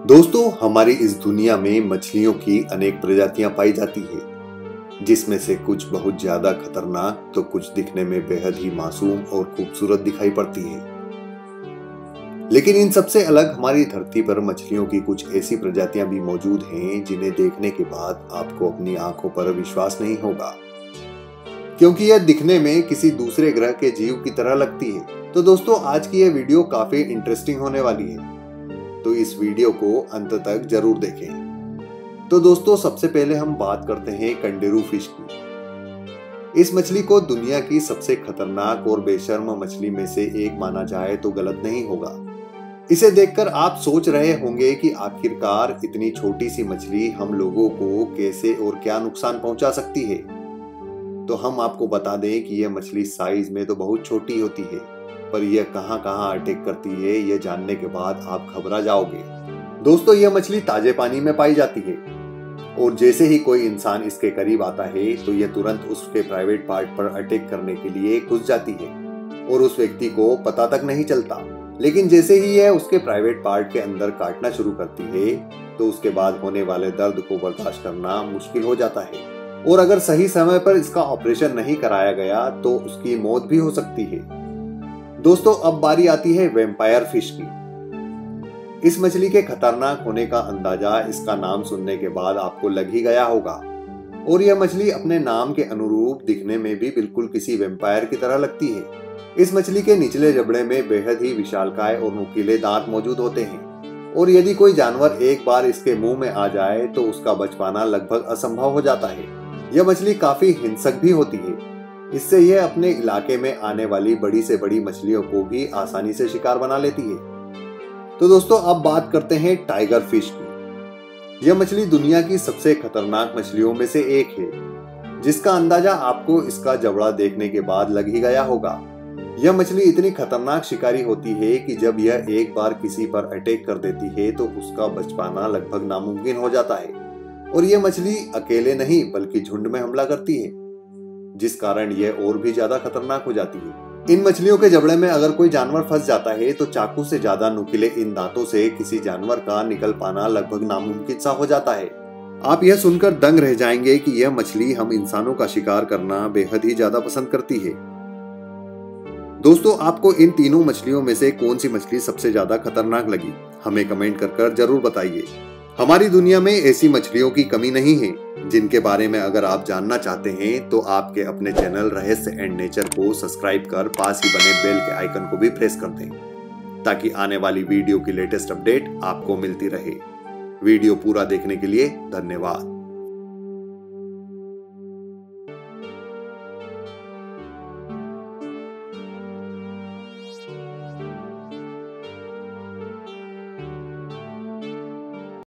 दोस्तों, हमारी इस दुनिया में मछलियों की अनेक प्रजातियां पाई जाती है, जिसमें से कुछ बहुत ज्यादा खतरनाक तो कुछ दिखने में बेहद ही मासूम और खूबसूरत दिखाई पड़ती है। लेकिन इन सबसे अलग हमारी धरती पर मछलियों की कुछ ऐसी प्रजातियां भी मौजूद हैं जिन्हें देखने के बाद आपको अपनी आंखों पर विश्वास नहीं होगा, क्योंकि यह दिखने में किसी दूसरे ग्रह के जीव की तरह लगती है। तो दोस्तों, आज की यह वीडियो काफी इंटरेस्टिंग होने वाली है, तो इस वीडियो को अंत तक जरूर देखें। तो दोस्तों, सबसे पहले हम बात करते हैं कंडेरू फिश की। इस मछली को दुनिया की सबसे खतरनाक और बेशर्म मछली में से एक माना जाए तो गलत नहीं होगा। इसे देखकर आप सोच रहे होंगे कि आखिरकार इतनी छोटी सी मछली हम लोगों को कैसे और क्या नुकसान पहुंचा सकती है। तो हम आपको बता दें कि यह मछली साइज में तो बहुत छोटी होती है, पर यह कहां कहां अटैक करती है यह जानने के बाद आप घबरा जाओगे। दोस्तों, यह मछली ताजे पानी में पाई जाती है और जैसे ही कोई इंसान इसके करीब आता है तो यह तुरंत उसके प्राइवेट पार्ट पर अटैक करने के लिए घुस जाती है और उस व्यक्ति को पता तक नहीं चलता। लेकिन जैसे ही यह उसके प्राइवेट पार्ट के अंदर काटना शुरू करती है तो उसके बाद होने वाले दर्द को बर्दाश्त करना मुश्किल हो जाता है, और अगर सही समय पर इसका ऑपरेशन नहीं कराया गया तो उसकी मौत भी हो सकती है। दोस्तों, अब बारी आती है वैम्पायर फिश की। इस मछली के खतरनाक होने का अंदाजा इसका नाम सुनने के बाद आपको लग ही गया होगा, और यह मछली अपने नाम के अनुरूप दिखने में भी बिल्कुल किसी वैम्पायर की तरह लगती है। इस मछली के निचले जबड़े में बेहद ही विशालकाय और नुकीले दांत मौजूद होते हैं, और यदि कोई जानवर एक बार इसके मुंह में आ जाए तो उसका बच पाना लगभग असंभव हो जाता है। यह मछली काफी हिंसक भी होती है, इससे यह अपने इलाके में आने वाली बड़ी से बड़ी मछलियों को भी आसानी से शिकार बना लेती है। तो दोस्तों, अब बात करते हैं टाइगर फिश की। यह मछली दुनिया की सबसे खतरनाक मछलियों में से एक है, जिसका अंदाजा आपको इसका जबड़ा देखने के बाद लग ही गया होगा। यह मछली इतनी खतरनाक शिकारी होती है कि जब यह एक बार किसी पर अटैक कर देती है तो उसका बच पाना लगभग नामुमकिन हो जाता है, और यह मछली अकेले नहीं बल्कि झुंड में हमला करती है, जिस कारण यह और भी ज्यादा खतरनाक हो जाती है। इन मछलियों के जबड़े में अगर कोई जानवर फंस जाता है तो चाकू से ज्यादा नुकीले इन दांतों से किसी जानवर का निकल पाना लगभग नामुमकिन सा हो जाता है। आप यह सुनकर दंग रह जाएंगे कि यह मछली हम इंसानों का शिकार करना बेहद ही ज्यादा पसंद करती है। दोस्तों, आपको इन तीनों मछलियों में से कौन सी मछली सबसे ज्यादा खतरनाक लगी, हमें कमेंट कर जरूर बताइए। हमारी दुनिया में ऐसी मछलियों की कमी नहीं है, जिनके बारे में अगर आप जानना चाहते हैं तो आपके अपने चैनल रहस्य एंड नेचर को सब्सक्राइब कर पास ही बने बेल के आइकन को भी प्रेस कर दें, ताकि आने वाली वीडियो की लेटेस्ट अपडेट आपको मिलती रहे। वीडियो पूरा देखने के लिए धन्यवाद।